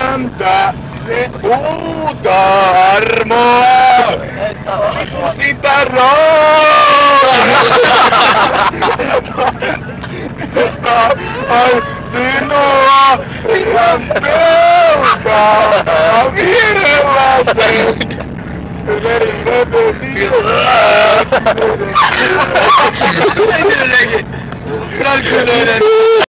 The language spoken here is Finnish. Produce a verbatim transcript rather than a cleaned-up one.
häntä, se huutaa armoa. Sitä ai sinua, hän pelkää virellä se. Ei